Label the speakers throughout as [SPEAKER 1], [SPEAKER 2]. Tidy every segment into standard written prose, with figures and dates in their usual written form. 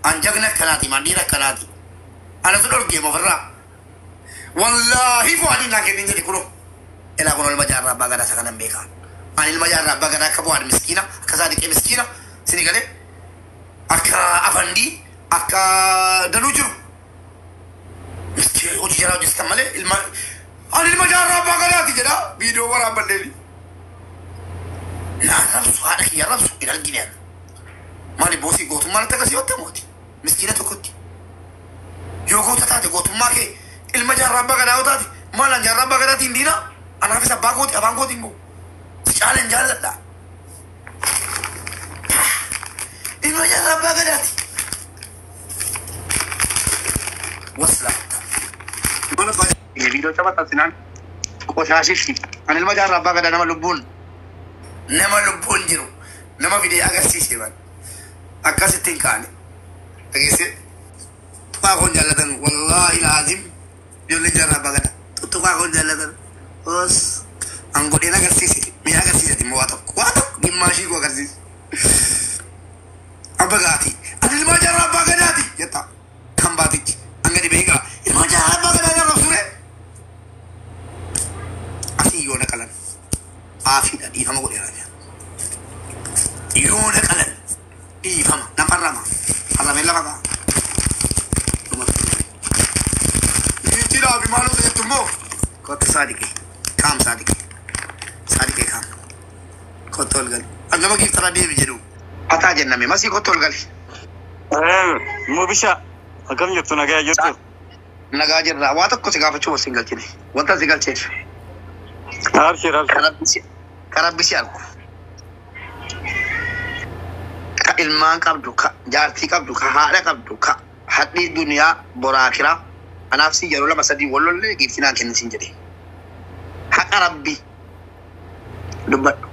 [SPEAKER 1] أنجقنا كناتي مانيرا كناتي أنا تقول جيم أفرا والله فؤادي ناكين نجري كلو إلا كون المجار ربا كذا سكان بيكا أنا المجار ربا كذا كبوار مسكينة كذلك مسكينة سنيكالي أكا أفندي أكا دلوجو مسكين أوجي جرا جستمالي أنا المجار ربا كذا تجرا فيديو ورا بدلي لا ربسو هذا يا ربسو إلى الجنان مالي بوسي قوتو مالي تكسي وتموتي مسكينة تكوتي يو قوتو تاتي قوتو ماكي المجار ربا كذا وتاتي مالا جار ربا كذا تندينا أنا في سباق قوتي أبان قوتي مو سجالن جالت لا المجار ربا كذا وصلا مالا باي فيديو تبا تسنان وشاشيشي أنا المجار ربا كذا نما لبون جيرو نما فيديو أغسيسي بان أكاسي كاني أكيسي تقاقون جالتن والله العظيم يولي جارة بغدا تقاقون جالتن بس أنقو دينا أغسيسي مي أغسيسي تيمو واتك جماشي كو أغسيسي أبغاتي أنا لما جارة بغداتي يتا كمباتيك أنغدي بيغا لما جارة بغدا جارة سورة أسي يونا كلان آفيدا ديفا مقول يراجع يونا كلان إيفما نفرما حرام الله بقى يجينا بمالو تجتمو كوت صادقي كام صادقي كام كوتول قال أنا ما كيف ترى دي بيجرو أتاجر نمي ما سي كوتول قال
[SPEAKER 2] مو بيشا أكم يبتو نجا يبتو
[SPEAKER 1] نجاجر واتك كوسي كافة شو سينجل كذي وانت سينجل شيء
[SPEAKER 2] أبشر
[SPEAKER 1] كرب بيسياركو ilman qabdu ka jaartii qabdu ka haadha qabdu ka hadhii duniyaa boraakira anaaf si yeroo lama sadii wallolle giiftinaan kennisin jedhe haqa rabbi dubbadhu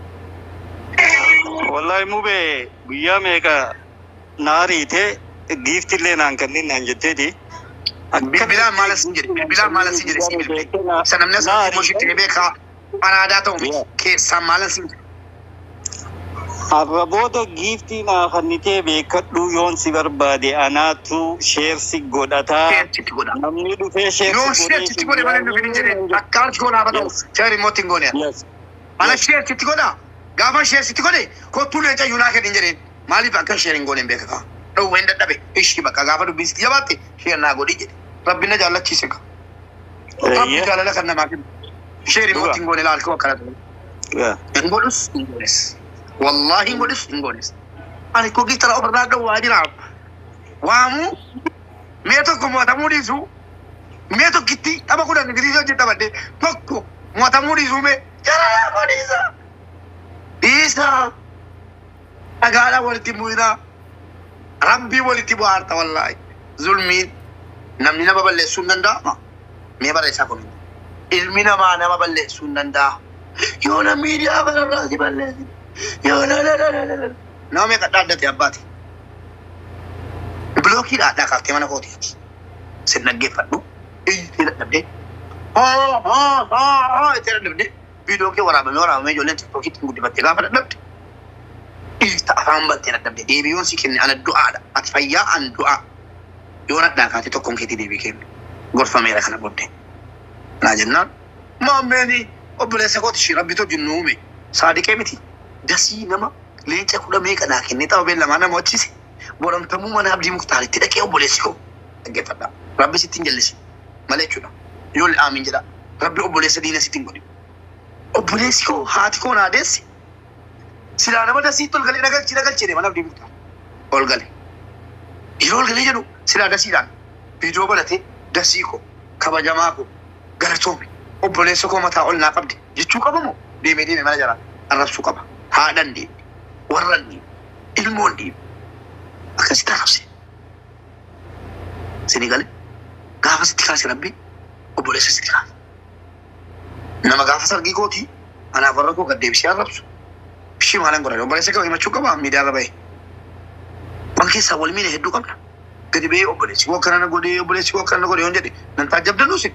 [SPEAKER 2] wallahi mube guyyaa meeqa naariite giiftillee naan kennin naan jetteeti
[SPEAKER 1] bilbilaan maala sin jedhe si bilbile sanamne asii moshitti beekaa anaadaa ta'u keessaan maalan sin jedhe
[SPEAKER 2] Arraboota giiftii naa kannitee beekadhu yoon si barbaade anaatu sheersi godhataa namni dhufee
[SPEAKER 1] sheersitti godhe malee nufi hin jedhe akkaan goonaa bata'u sheeri mootiin gooneya ana sheersitti godha gaafa sheersitti godhe kottuu leenca yuunaa kenni hin jedheen maaliif akka sheerin gooneen beekakaa dhowwa hin dadhabe ishii bakka gaafa dubbisti jabaatte sheer naa godhi jedhe rabbi na jaallachiise ka rabbi jaalala kan namaa kennu sheeri mootiin goone laalkoo akkana ta'e hin godhus hin goones والله إنغوليس أنا كوكي ترى أبرنا دو واجنا وامو ميتو مواتامودي سو ميتو كتي أما كنا نجريزو جتا بدي توكو مواتامودي سو مي جرا موديسا إيسا أغالا ولتي موينا ربي ولتي بوارتا والله ظلمين نمنا ببالي سنندا مي برا إسا كوني علمنا ما نما ببالي سنندا يونا ميديا بلا راسي بالي يا لا نومي قدادتي أباتي بلوكي لا كافتي مانا كوتي سيدنا جيفادو إيه تيرا نبدي تيرا نبدي بلوكي ورا مي جولين تبوكي تنقودي باتي غافة نبدي إيه تأفهم باتي نبدي دي بيون سيكيني أنا الدعاء أتفيا عن دعاء يونا داكاتي تكون كيتي دي بيكين غرفة ميرا خنا بودي لا جنان ما مني أبلي سكوتي شي ربي تو جنومي صادقي متي دسي نما لينك كودا ميكا ناكن نتا بين لما انا موتشي بورم تمو من عبد المختار تدكي اوبوليسيو اجفدا ربي ستنجلسي ملكونا يقول امين جدا ربي اوبوليس دينا ستنغودي اوبوليسيو هاتكو نادس سيلانا بدا سيتول غلي نغل تشي من عبد المختار اول غلي يرول غلي جدو سيلانا سيلان فيديو بلاتي دسيكو كباجماكو غرتومي اوبوليسيو كو متا اول ناقبدي جچو كبمو ديمي ديمي مالا جرا الرسو كبا هادان دي ورن دي المون دي أكاسي تخفسي سنغالي غافة ستخاسي ربي وبوليس ستخاسي نما غافة سرقي كوتي أنا فرقو قد ديبسي الربسو بشي مالان قرأي وبوليس كبا يمشو كبا ميدي الربي وانكي سوال مين هدو قبلا قد بي وبوليس وكرنا قولي وبوليس وكرنا قولي هنجدي ننتاجب دنوسي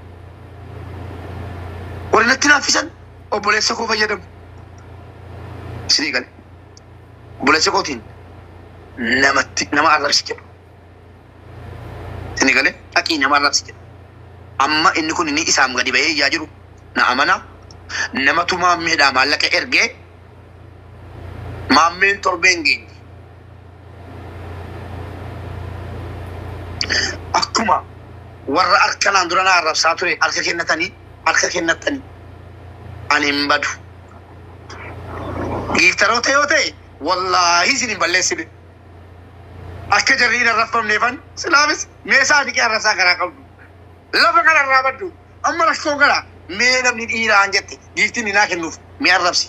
[SPEAKER 1] ولنتنافسا وبوليس كو فيدم سيدي قال بوليس كوتين nama arrabsi jedhu. Inni galee dhaqii nama arrabsi jedhu. Amma inni kun inni isaam gadi bahee yaa jiru na amana nama tumaa miidhaa maallaqa ergee maammeen torbeen geenye. Akkuma warra harkanaan dura na arrabsaa ture harka kennatanii ani hin badu. Giiftaroota yoo ta'e wallaahi isin hin balleessine. Akka jarri hin arrafamneefan silaafis meesaa dhiqee arrasaa garaa qabdu. Lafa kana irraa baddu amma rakkoo gara mee namni dhiiraan jette giiftiin naa kennuuf mee arrabsi.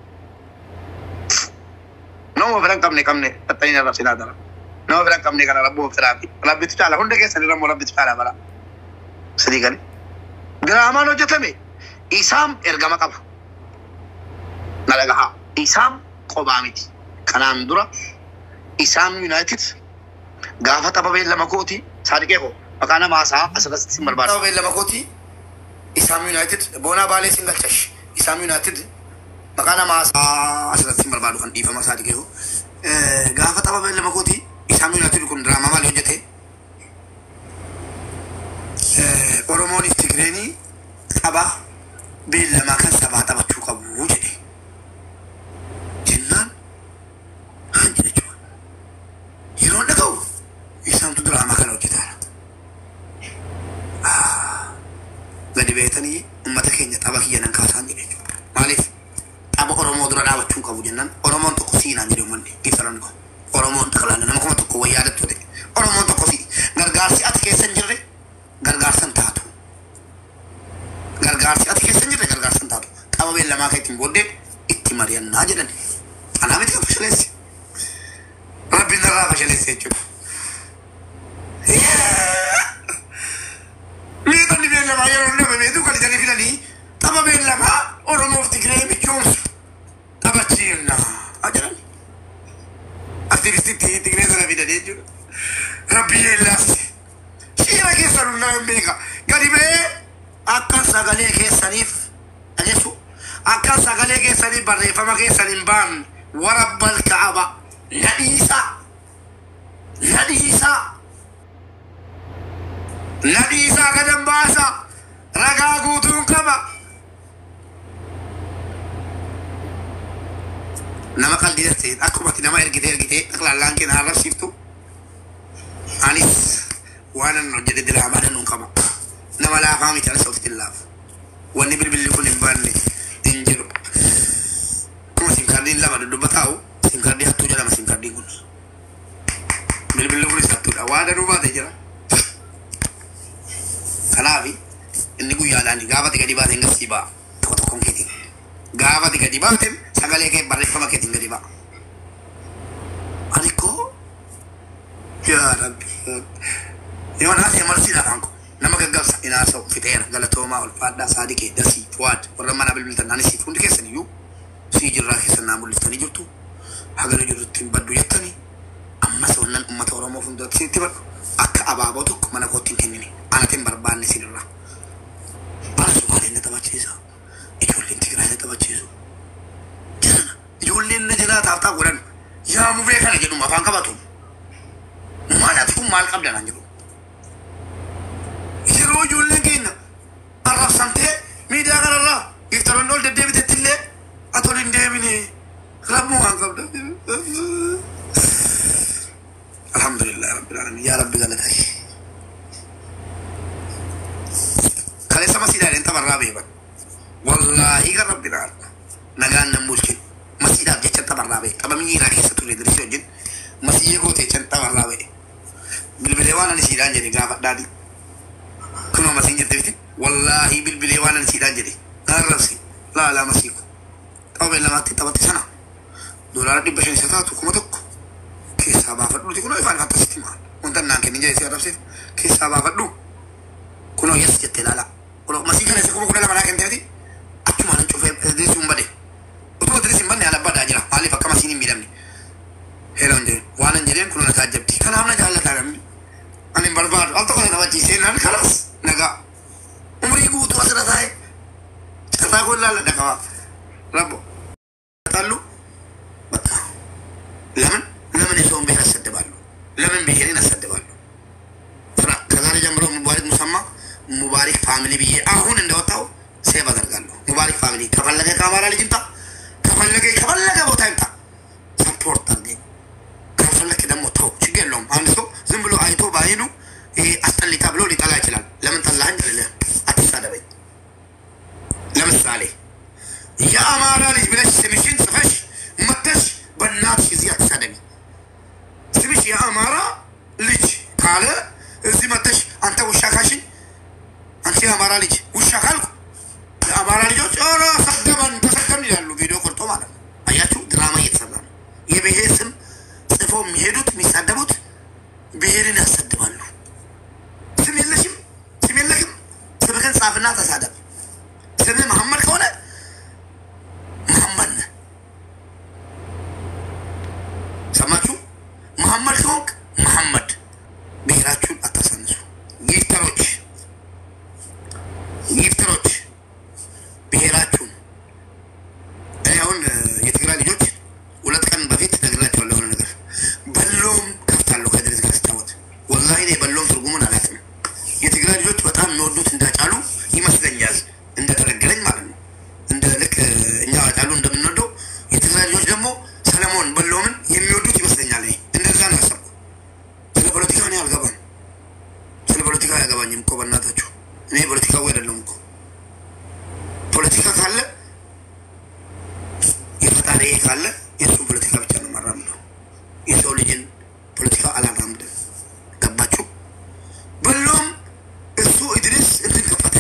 [SPEAKER 1] Nama filan qabne tattanii arrabsinaa dara. Nama filan qabne kana rabboo firaafi. Rabbitu caala hunda keessan irra immoo rabbitu caala bara. Sadii gale. Diraamaan hojjetame isaam ergama qaba. Nalagahaa. Isaam qobaa miti. Kanaan dura Isaam United gaafa tapha beellama kooti saadiqee koo maqaa nama haasaa asirratti sin barbaada. Tapha beellama kooti Isaam United boonaa baalee sin galchash. Isaam United maqaa nama haasaa asirratti sin barbaadu kan dhiifama saadiqee koo. Gaafa tapha beellama kooti Isaam United kun diraamaa maal hojjete? Oromoonis Tigreenii tapha beellamaa kan sabaa taphachuu qabu jedhe. Jennaan haan jedhe jechuudha. Yeroo dhaga'u isaantu diraamaa kana hojjetaara. Gadi beetanii uummata keenya tapha kiyya nan kaasaan jedhe jechuudha. Maaliif tapha Oromoo dura dhaabachuu qabu jennaan Oromoon tokko siinaan jedhe uummanni giiftaran kun. Oromoon takalaala nama kuma tokko wayyaadatti ta'e. Oromoon tokko sii gargaarsi ati keessa hin jirre gargaarsan taatu. Gargaarsi ati keessa hin jirre gargaarsan taatu. Tapha beellamaa kan ittiin booddee itti mari'annaa jedhan. Anaa miti kan fashaleessi. Rabbiin irraa fashaleessi jechuudha. Miidhamni beellamaa yeroo nama beetu kan jedhanii fidanii tapha beellamaa Oromoof Tigree michoomsu taphachiifnaa jedhan. Aktivistiitti Tigree sana fidanii jechuudha. Rabbii yeellaasi. Shiira keessa dhunnaa hin beeka. Gadi ba'ee akka sagalee keessaniif dhageessu. Akka sagalee keessanii barreeffama keessaniin baan warabbal ka'aba nadhiisaa gadan baasa ragaa guutuun qaba. Nama qalbii dastee akkumatti nama ergitee dhaqlaallaan keenya arrabsiiftu anis waan an hojjete diraamaa dannuun qaba. Nama laafaa miti alas ofitti laafu. Wanni bilbilli kun hin baanne hin jiru. Kuma simkaardiin lama dubbataa'u simkaardii hattuu jedhama simkaardiin kun. Bilbilli kunis hattuudha. Waa danuu baate jira. Kanaafi inni guyyaadhaan gaafati gadi baateen garsii ba'a. Tokko tokkoon keetiin. Gaafati gadi baateen sagalee kee barreeffama keetiin gadi ba'a. Ani koo yaa Rabbi. Yoo naasee marsiidha afaan koo. Nama gaggabsa inaasa'u fixeera galatoomaa ulfaadhaa saadiqee dasii fuwaad warra mana bilbiltan naanis siif hundi keessan iyyuu sii jirraa keessan naa mul'iftanii jirtu hagana jirrutti hin baddu jettanii ammas wannan uummata Oromoo fuuldratti sitti badhu akka abaaboo tokko mana kootti hin kennine anatiin barbaanne sinirraa. Bara Sumaaleen na taphachiisa ijoolleen Tigraay na taphachiisu jirana ijoolleen na jalaa taaftaa godhan yaa mufee kana jedhuma afaan qabatu maalaaf kun maal qabdanaan jedhu. Yeroo ijoolleen keenya arrabsamtee miidiyaa kanarraa giiftaroonni ol deddeebitetti illee atol hin deebine rabbuu waan qabda. Alhamdulillah rabbil alamin yaa rabbi galatai. Kaleessa masiidhaan tapharraa beeban. Wallaahi kan rabbi naarra nagaan nan bulchin masiidhaaf jecha tapharraa bee tapha miiraa keessa ture dirisii wajjin masiyee gootee jecha tapharraa bee bilbilee waan ani siidhaan jedhe gaafadhaadhi. Kunoo masiin jirte biti wallaahi bilbilee waan ani siidhaan jedhe naarrabsi laalaa masiiku tapha beellamaatti taphatti sana $500 isa taatu 1,000 keessaa baafadhuuti kunoo ifaan fantasitti maal wanta naan kennin jedhe si arrabseef keessaa baafadhu kunoo yes jettee laalaa kunoo masii kana isa 12,000 naa kenniteeti achuma nan cufee dirisi hin bade utuma dirisi hin banne ala badaa jira maaliif akka masiin hin miidhamne heeran jedhe waan an jedheen kunoo na taajjabdi kanaaf na jaallataa namni ani hin barbaadu al tokko na taphachiisee naan kanas nagaa umrii guutuu asirra taa'e cataa kun laalla dhaqabaa rabbo tallu bakka laman namni soon beekasa ለምን ብሄርን አሰድባለሁ? ከዛሬ ጀምሮ ሙባሪክ ሙሰማ ሙባሪክ ፋሚሊ ብዬ አሁን እንደወጣው ሴቭ አደርጋለሁ። ሙባሪክ ፋሚሊ ከፈለገ ከአማራ ልጅ ይምጣ፣ ከፈለገ ቦታ ይምጣ፣ ሰፖርት አድርገኝ። ካልፈለክ ደግሞ ተው፣ ችግር የለውም። አንድ ሰው ዝም ብሎ አይቶ ባይኑ ይሄ አስጠሊታ ብሎ ሊጠላ ይችላል። ለምን ጠላኸኝ አልልህም፣ አትሳደበኝ። ለምሳሌ የአማራ ልጅ ብለሽ ስምሽን ጽፈሽ መተሽ በእናትሽ እዚህ አትሳደቢ። ስምሽ የአማራ ልጅ ካለ እዚህ መተሽ አንተ ውሻ ካሽኝ፣ አንቺ የአማራ ልጅ ውሻ ካልኩ የአማራ ልጆች ኧረ ሰደበን ተሰደብን ይላሉ። ቪዲዮ ቆርጦ ማለት ነው። አያችሁ፣ ድራማ እየተሰራ ነው። የብሔር ስም ጽፎ የሚሄዱት የሚሳደቡት ብሔርን ያሰድባሉ። ስም የለሽም፣ ስም የለሽም፣ ስምህን ጻፍና ተሳደብ። ስምህ መሐመድ ከሆነ መሐመድ ነህ። ሰማችሁ? መሐመድ ከሆንክ መሐመድ። ብሔራችሁን አታሳንሱ። ጊፍተሮች ብሔራችሁን እኔ አሁን የትግራይ ልጆች 2 ቀን በፊት ነግራቸዋለሁ የሆነ ነገር። በሎም ከፍታለሁ ከድረስ ጋር ስታወት ወላሂ እኔ በሎም ትርጉሙን አላውቅም። የትግራይ ልጆች በጣም የሚወዱት እንዳጫሉ ይመስለኛል፣ እንደተነገረኝ ማለት ነው። እንደ ልክ እኛ አጫሉ እንደምንወደው የትግራይ ልጆች ደግሞ ሰለሞን በሎምን የሚወዱት ይመስለኛል። እንደዛ ነው ያሰብኩ። ስለ ፖለቲካ እኔ አልገባም። ስለ ፖለቲካ አያገባኝም እኮ በእናታችሁ። እኔ ፖለቲካው አይደለም እኮ። ፖለቲካ ካለ የፈጣሪ ካለ የእሱን ፖለቲካ ብቻ ነው የማራምደው። የሰው ልጅን ፖለቲካ አላራምድም። ገባችሁ? በሎም እሱ ኢድሪስ እንትን ከፈተ።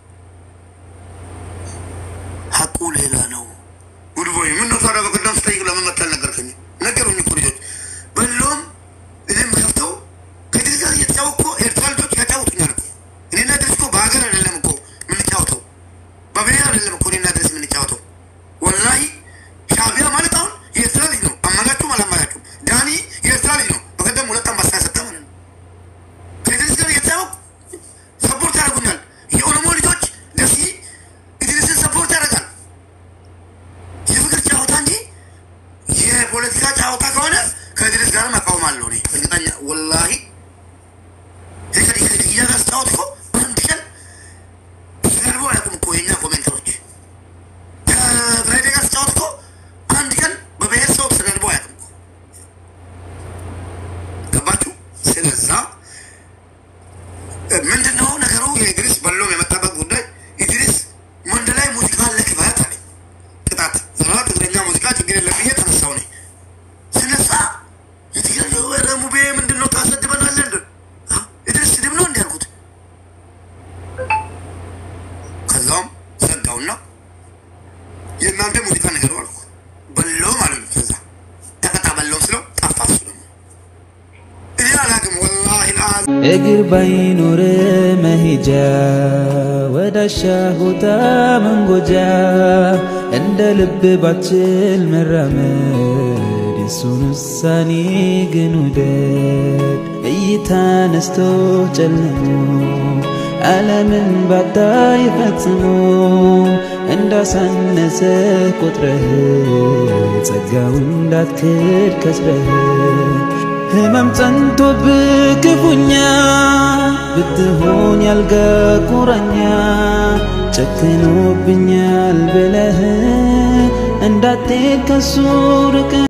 [SPEAKER 1] ሀቁ ሌላ ነው። ጉድቦይ ምን ነው ታዲያ በቀደም ስጠይቅ ለምን መጣል ነገርከኝ? ነገሩኝ እኮ ልጆች። በሎም እኔም ከፍተው ከኢድሪስ ጋር እየተጫወኩ ኤርትራ ልጆች ያጫውቱኛል እኮ። እኔና ኢድሪስ እኮ በሀገር አይደለም እኮ የምንጫወተው፣ በብሔር አይደለም እኮ እኔና ኢድሪስ የምንጫወተው። ወላሂ ሻዕቢያ ማለት አሁን የኤርትራ ልጅ ነው። አመናችሁም አላመናችሁም ዳኒ የኤርትራ ልጅ ነው። በቀደም 2 አንበሳ ሰጠ ማለት ነው። ከኢድሪስ ጋር እየተጫወኩ ሰፖርት ያደርጉኛል። የኦሮሞ ልጆች ደሲ ኢድሪስን ሰፖርት ያደርጋል። የፍቅር ጫወታ እንጂ የፖለቲካ ጫወታ ከሆነ ከኢድሪስ ጋር መቃወማለሁ እኔ እርግጠኛ ወላሂ። ከዲያ ጋር ስታወት እኮ አንድ ቀን ሲገርቡ አያውቁም እኮ የኛ ኮሜንተሮች። ከፍራይዴ ጋር ስታወት እኮ አንድ ቀን በብሔር ሰው ተሰደርቦ አያውቅም እኮ። ገባችሁ? ስለዛ ምንድነው ነገሩ? የኢድሪስ በሎም የመጣበት ጉዳይ ኢድሪስ ወንድ ላይ ሙዚቃ አለ ክፋት አለ ቅጣት ዘራ ትግረኛ ሙዚቃ ችግር የለም ብዬ ተነሳው ነኝ። ስነሳ የትግረኛው ወረ ሙቤ ምንድነው ታሰድበናለህ እንዴ? ኢድሪስ ስድብ ነው እንዴ አልኩት። ከዛም ዘጋውና የእናንተ ሙዚቃ ነገሩ አልኩ። በሎም አለ። ከዛ ተቀጣ በሎም ስለው ጠፋ። እሱ ደግሞ እኔ አላውቅም ወላሂ አል
[SPEAKER 3] እግር ባይኖር መሄጃ ወዳሻ ቦታ መንጎጃ እንደ ልብ ባችል መራመድ የሱን ውሳኔ ግን ውደድ። እይታ ነስቶ ጨልሞ ዓለምን ባታይ ፈጽሞ እንዳሳነሰ ቁጥረህ ጸጋው እንዳትክድ ከስረህ ህመም ጸንቶብህ ክፉኛ ብትሆን ያልጋ ቁራኛ ጨክኖብኛል ብለህ እንዳትሄድ ከሱ ርቀህ